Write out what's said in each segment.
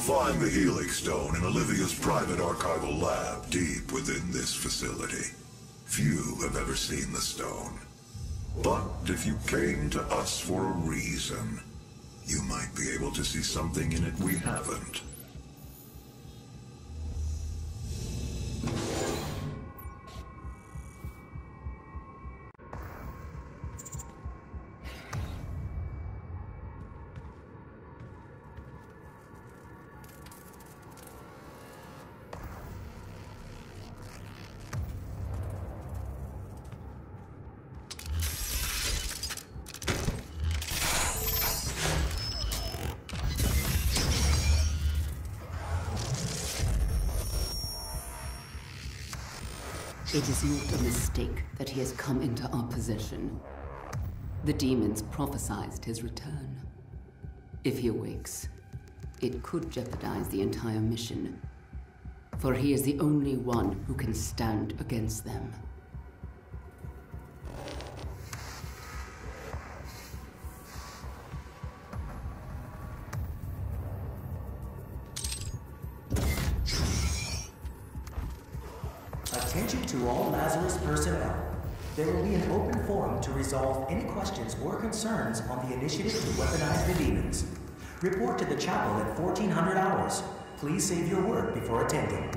find the Helix Stone in Olivia's private archival lab deep within this facility. Few have ever seen the stone. But if you came to us for a reason, you might be able to see something in it we haven't. It is not a mistake that he has come into our possession. The demons prophesied his return. If he awakes, it could jeopardize the entire mission, for he is the only one who can stand against them. Attention to all Lazarus personnel. There will be an open forum to resolve any questions or concerns on the initiative to weaponize the demons. Report to the chapel at 1400 hours. Please save your word before attending.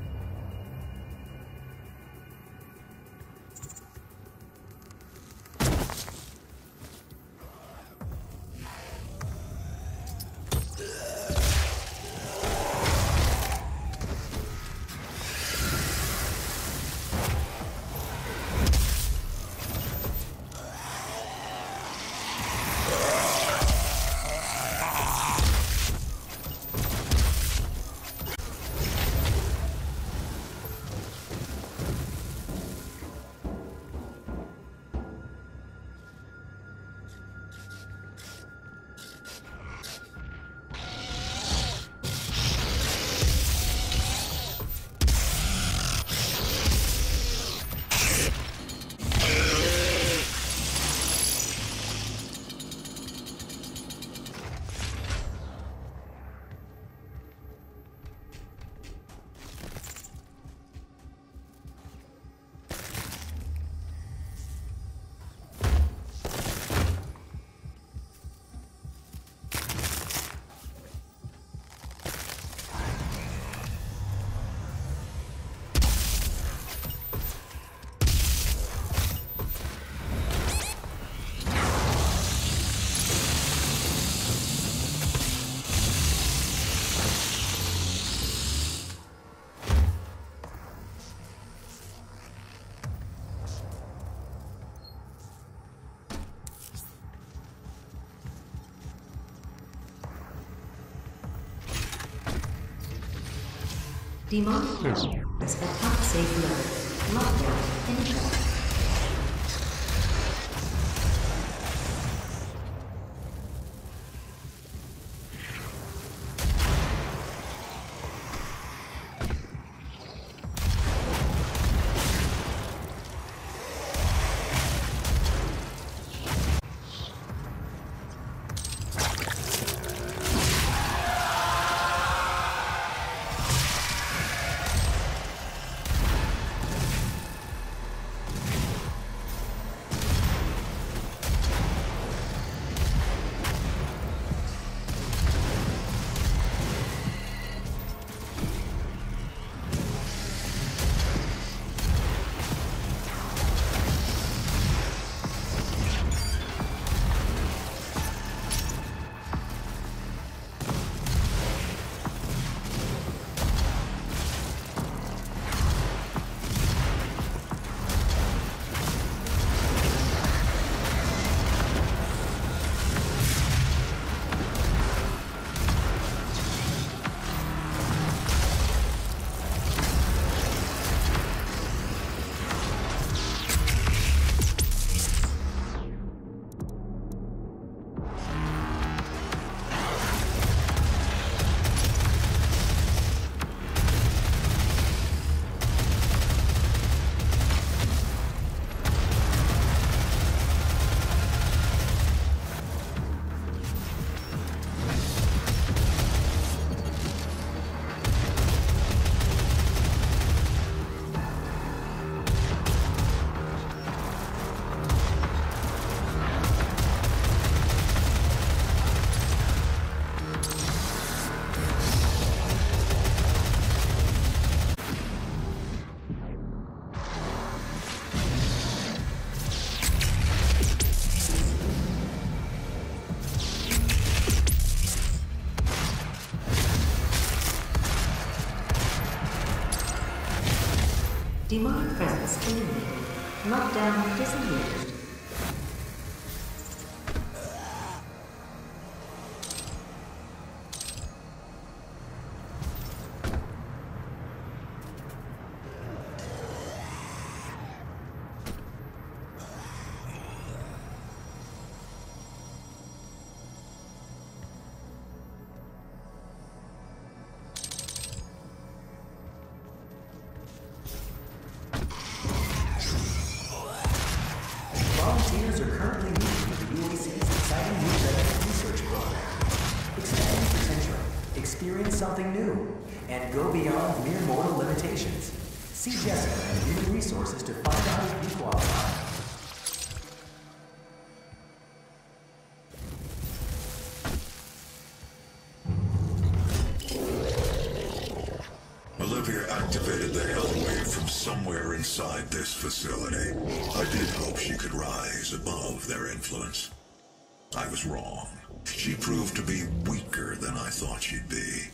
Demonic is at top safe level. Lockdown entering. Demonic presence eliminated. Lockdown disengaged. Volunteers are currently meeting with the UAC's exciting new veteran research program. Expand your potential, experience something new, and go beyond mere mortal limitations. See Jessica and human resources to find out if you qualify. Olivia activated the hell wave from somewhere inside this facility. I did hope she could rise above their influence. I was wrong. She proved to be weaker than I thought she'd be.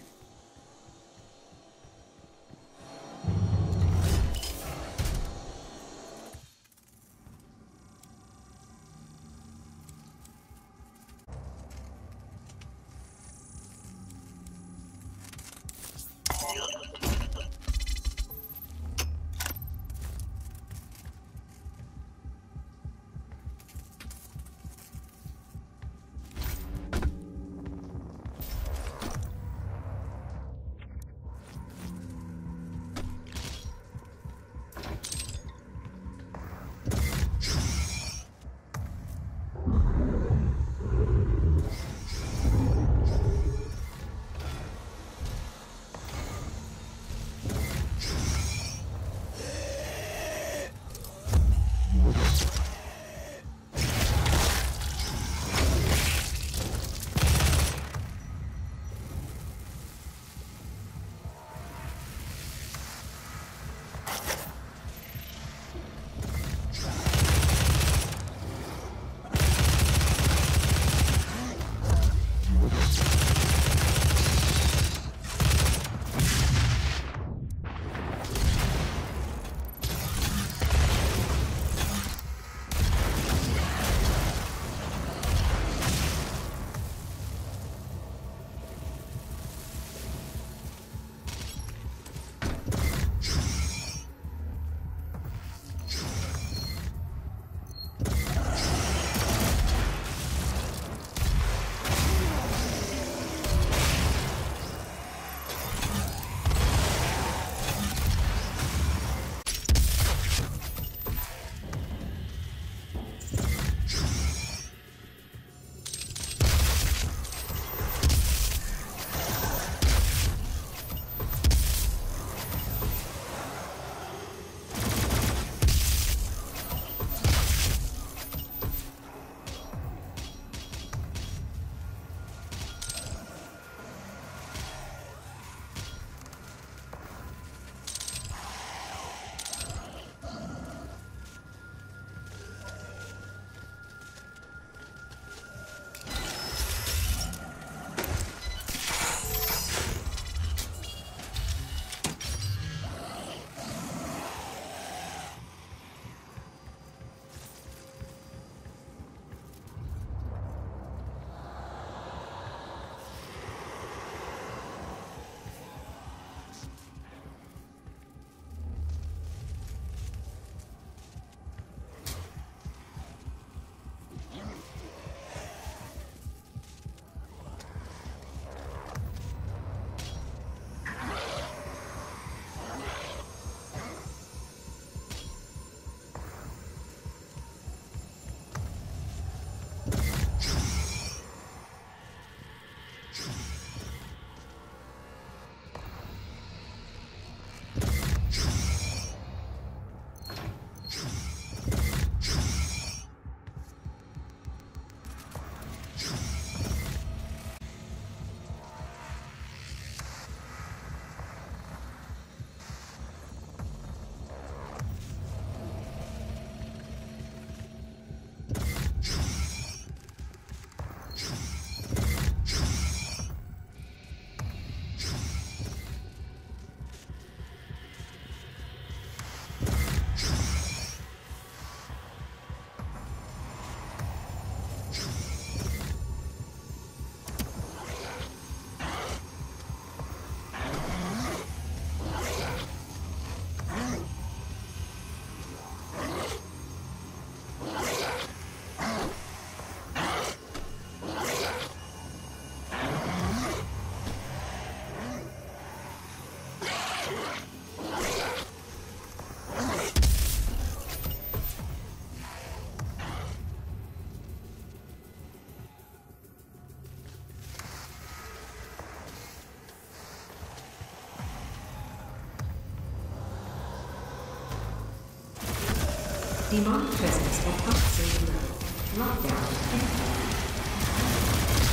Demonic presence at unsafe level. Lockdown activated.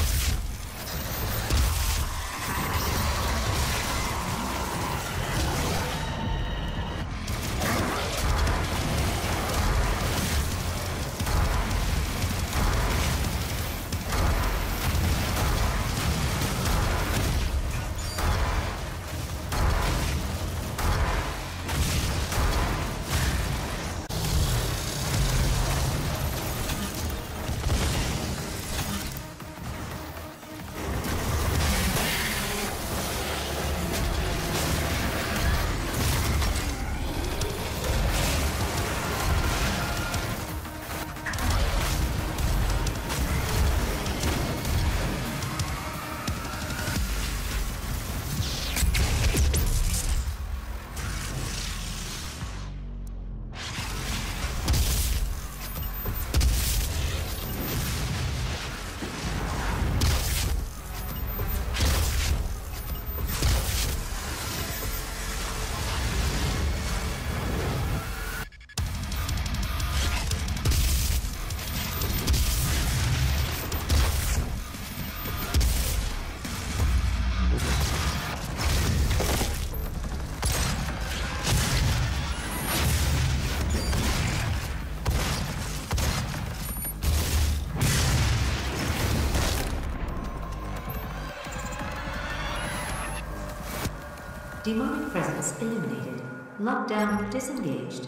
Demonic presence eliminated. Lockdown disengaged.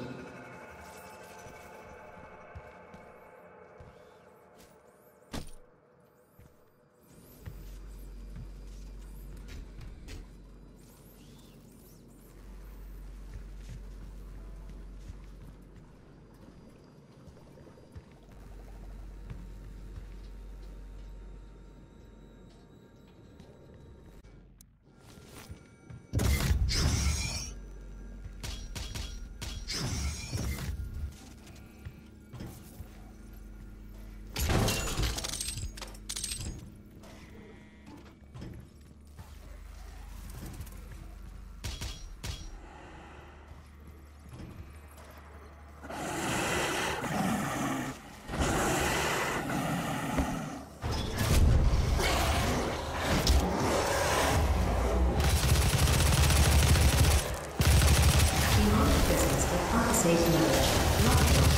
Safe level. Lockdown.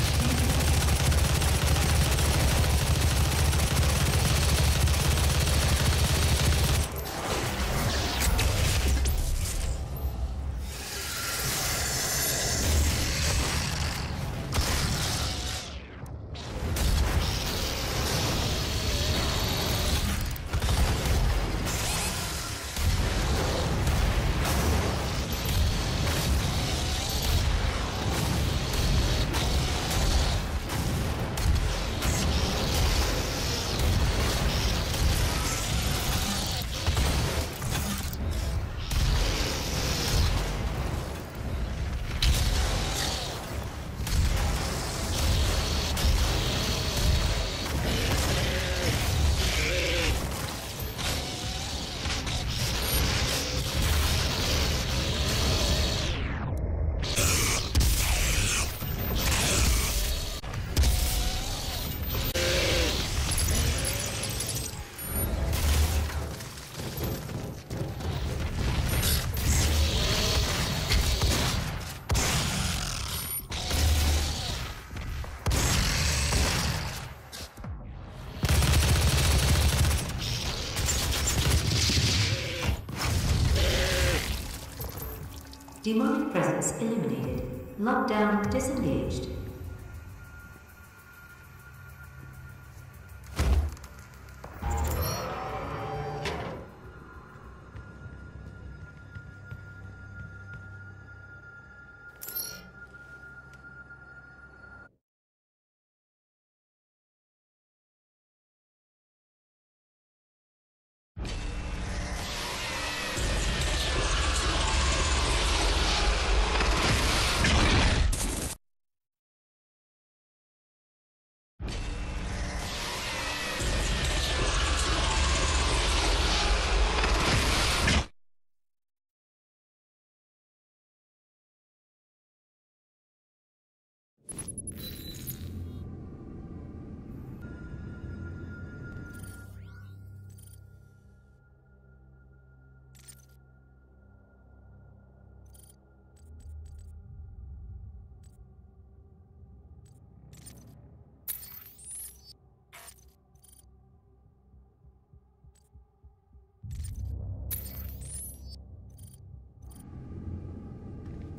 Demonic presence eliminated. Lockdown disengaged.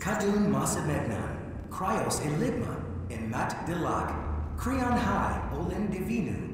Kadun Masamegnan, Cryos Enigma, and Mat Dilag, Creon High, Olen Divinu.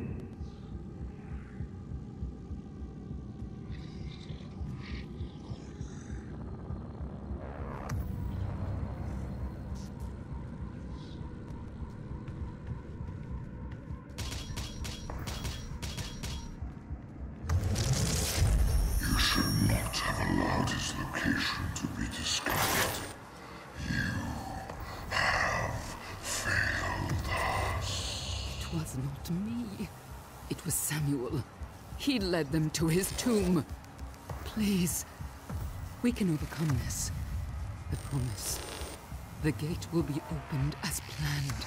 It was not me. It was Samuel. He led them to his tomb. Please, we can overcome this. I promise. The gate will be opened as planned.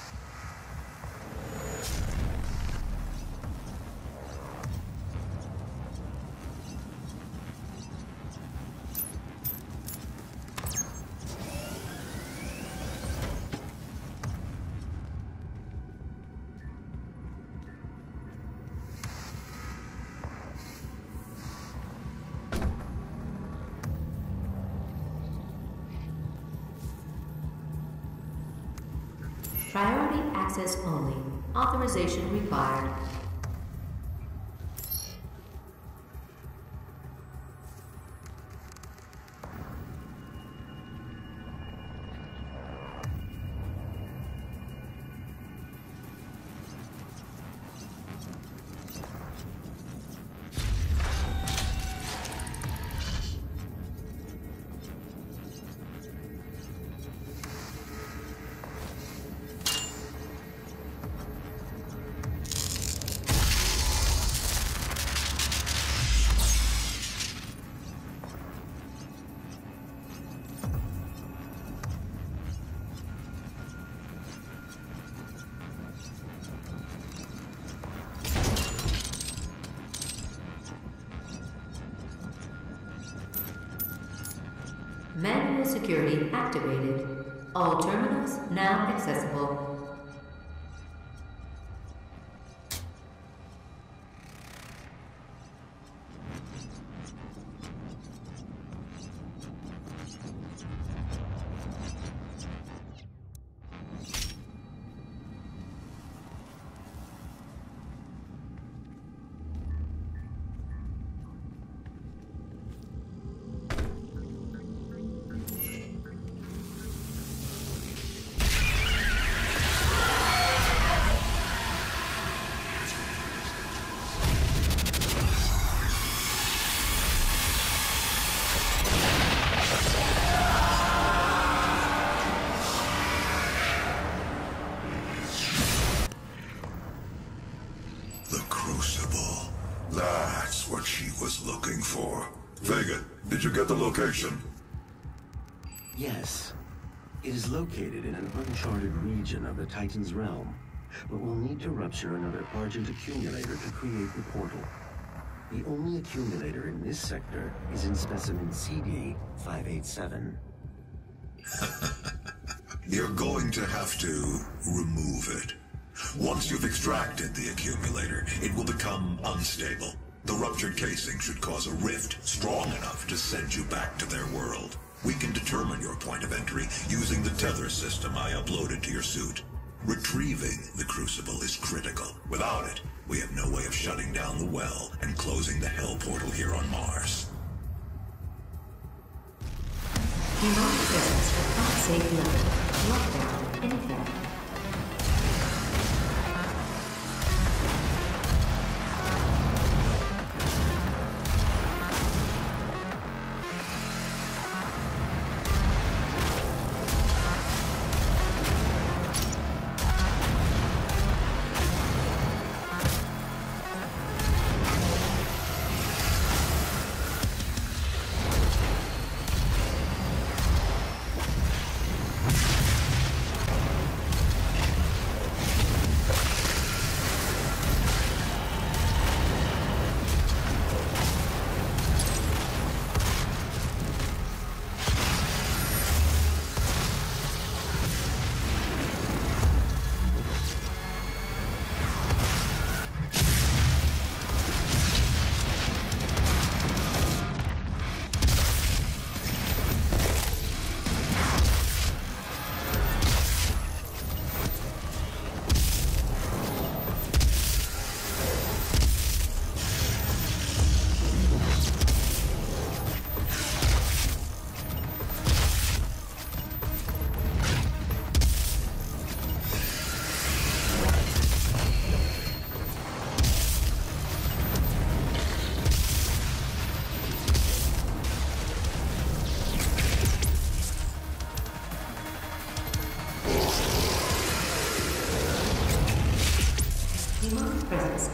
Priority access only. Authorization required. Manual security activated. All terminals now accessible. That's what she was looking for. Vega, did you get the location? Yes. It is located in an uncharted region of the Titan's realm, but we'll need to rupture another Argent accumulator to create the portal. The only accumulator in this sector is in specimen CD-587. You're going to have to remove it. Once you've extracted the accumulator, it will become unstable. The ruptured casing should cause a rift strong enough to send you back to their world. We can determine your point of entry using the tether system I uploaded to your suit. Retrieving the Crucible is critical. Without it, we have no way of shutting down the well and closing the Hell Portal here on Mars. Demonic presence at unsafe level. Lockdown in effect.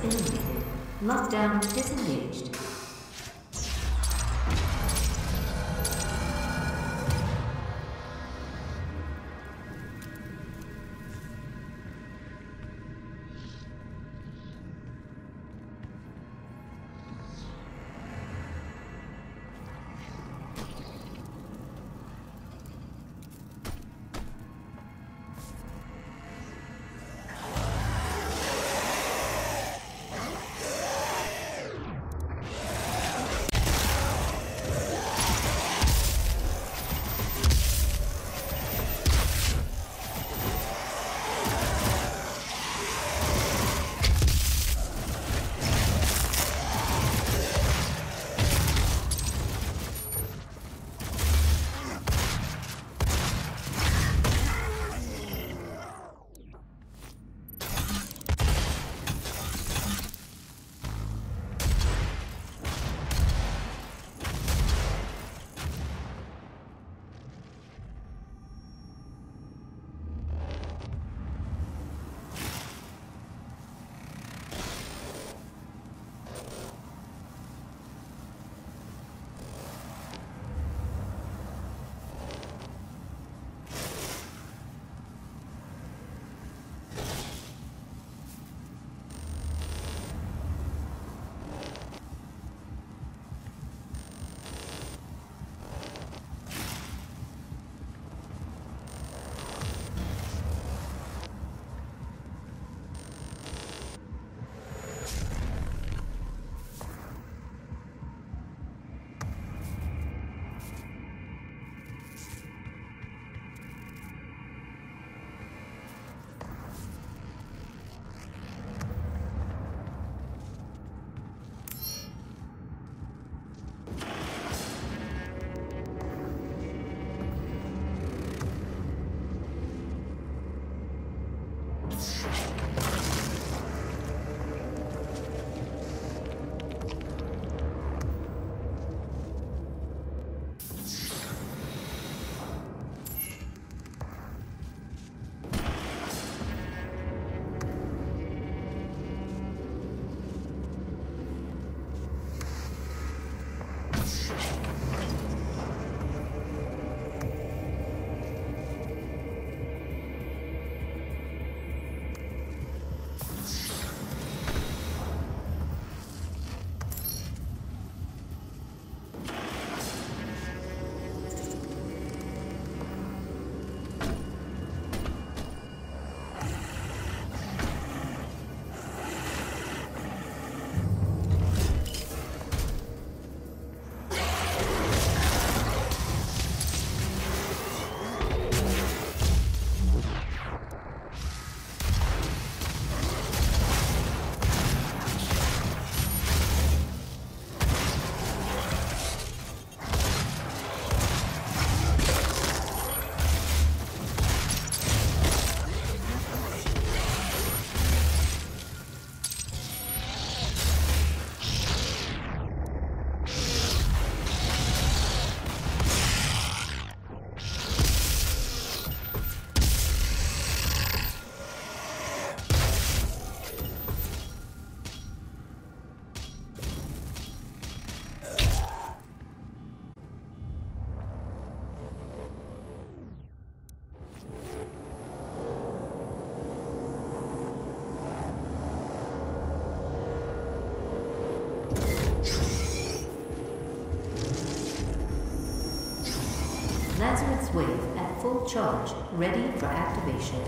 eliminated. Lockdown disengaged. Lazarus Wave at full charge, ready for activation.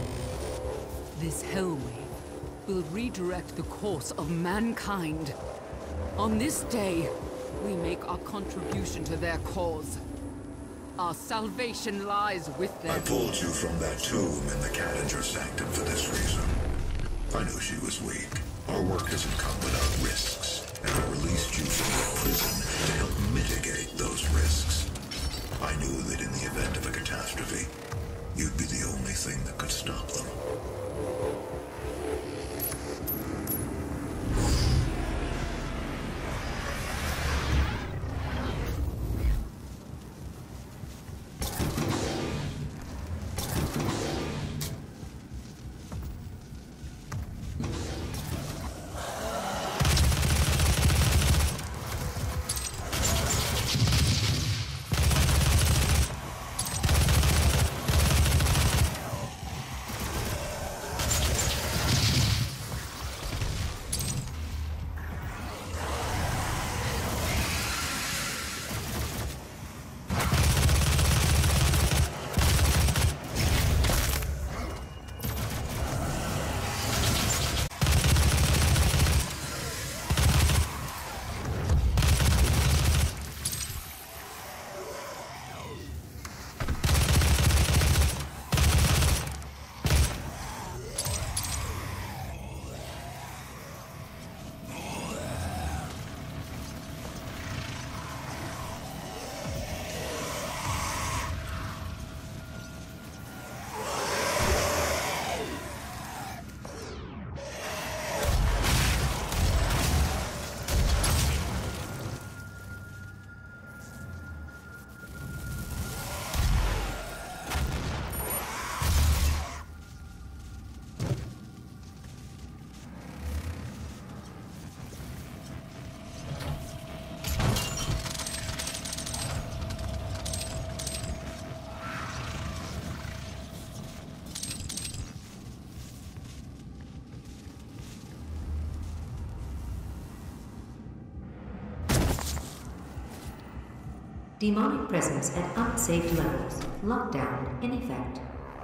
This Hell Wave will redirect the course of mankind. On this day, we make our contribution to their cause. Our salvation lies with them. I pulled you from that tomb in the Cadinger Sanctum for this reason. I knew she was weak. Our work hasn't come without risks, and I released you from your prison to help mitigate those risks. I knew that in the event of a catastrophe, you'd be the only thing that could stop them. Demonic presence at unsafe levels. Lockdown in effect.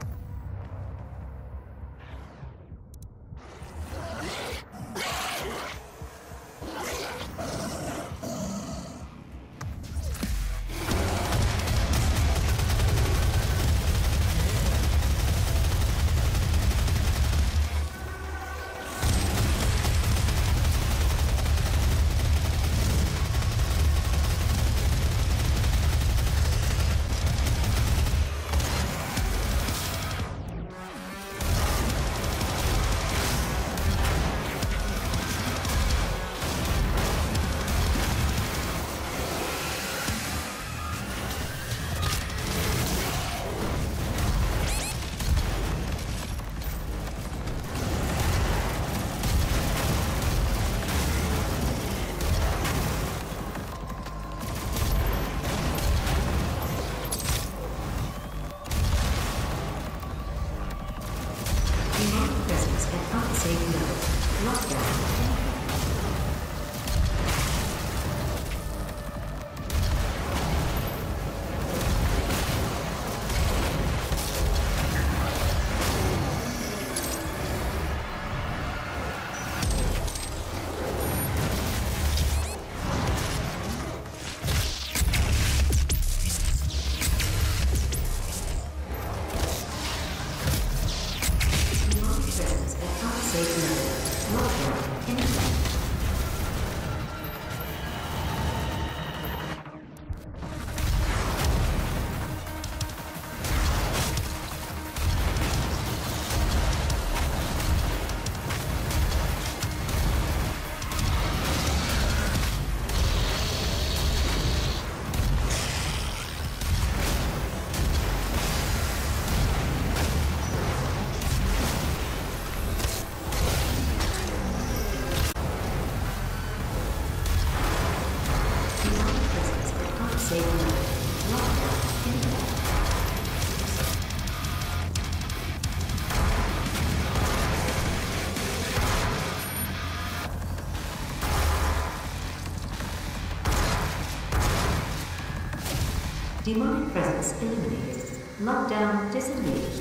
Demonic presence eliminated. Lockdown disengaged.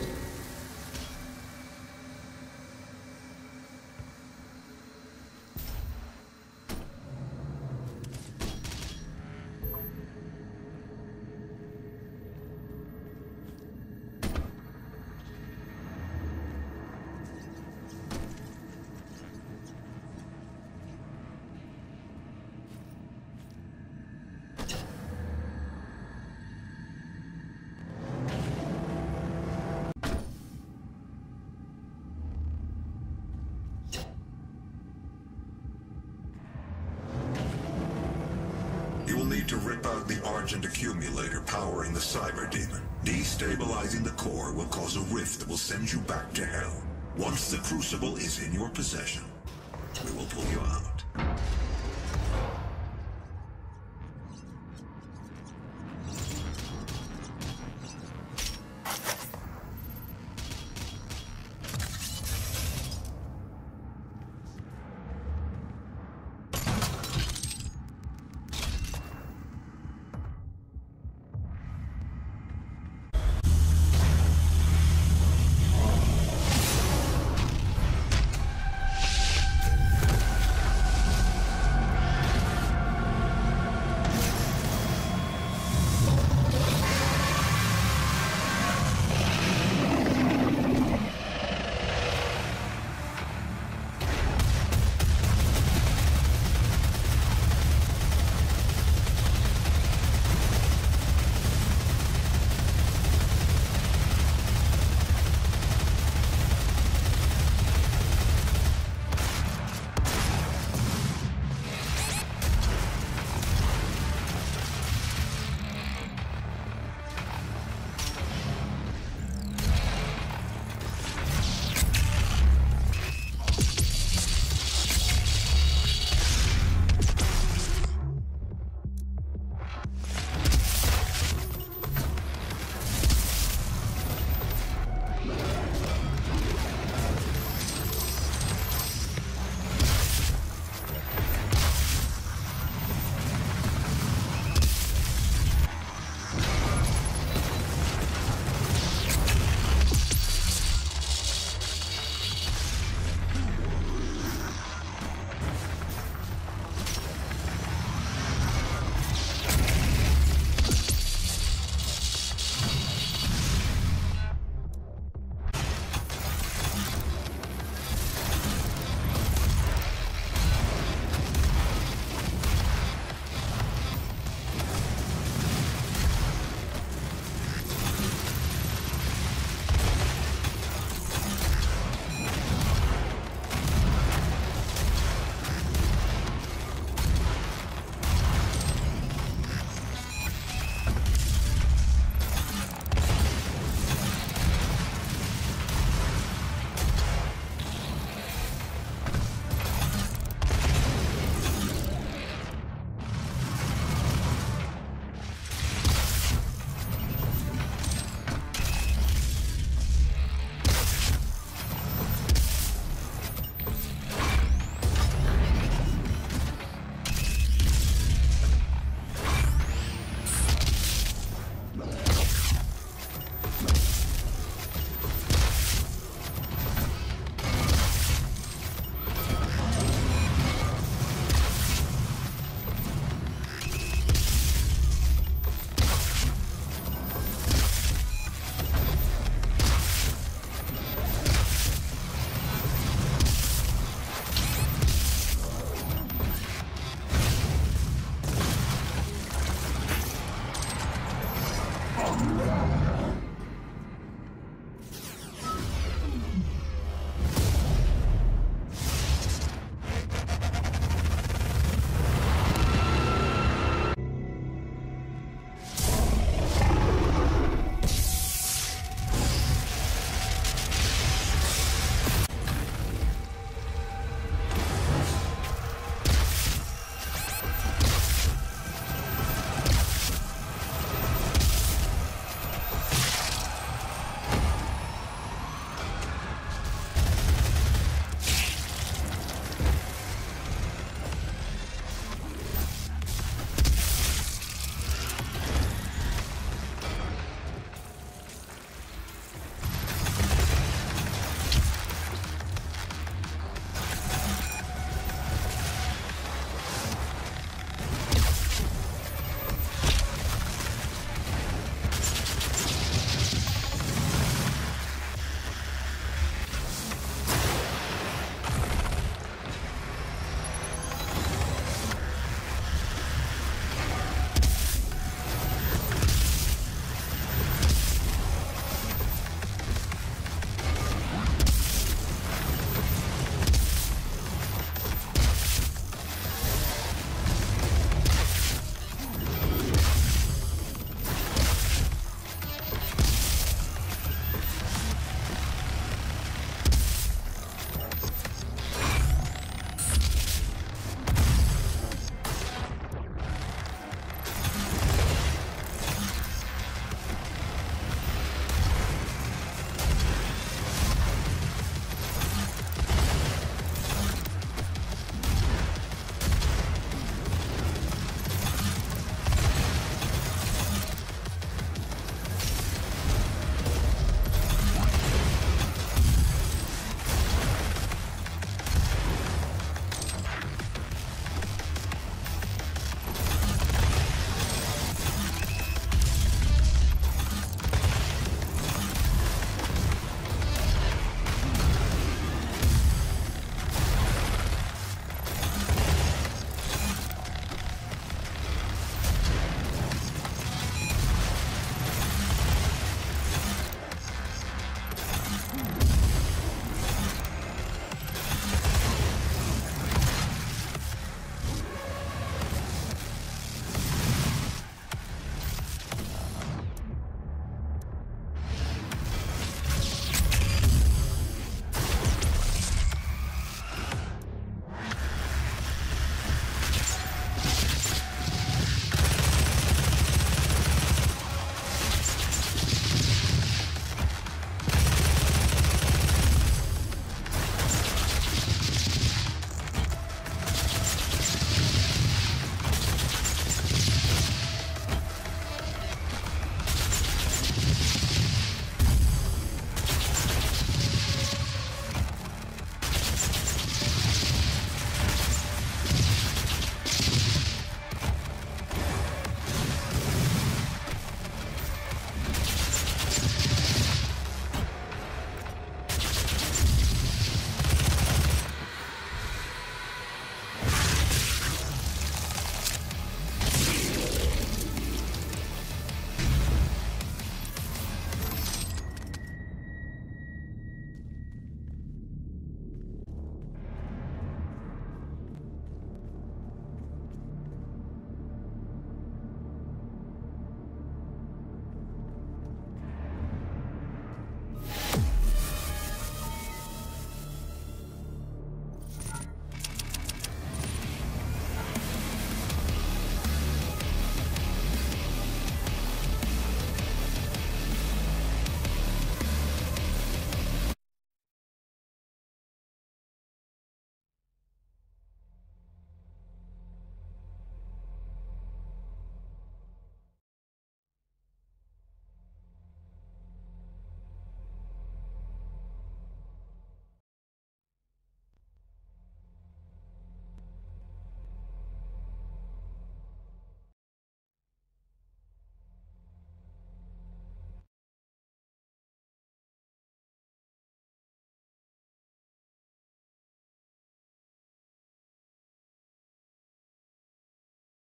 To rip out the Argent accumulator powering the Cyber Demon. Destabilizing the core will cause a rift that will send you back to hell. Once the Crucible is in your possession, we will pull you out.